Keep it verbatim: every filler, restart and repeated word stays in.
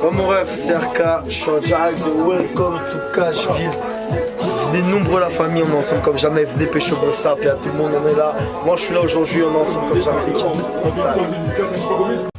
Moi mon rêve c'est R K, je suis en direct de Welcome to Cashville. Venez nombreux la famille, on est ensemble comme jamais, venez pécho vos sapes, il y a tout le monde, on est là. Moi je suis là aujourd'hui, on est ensemble comme jamais.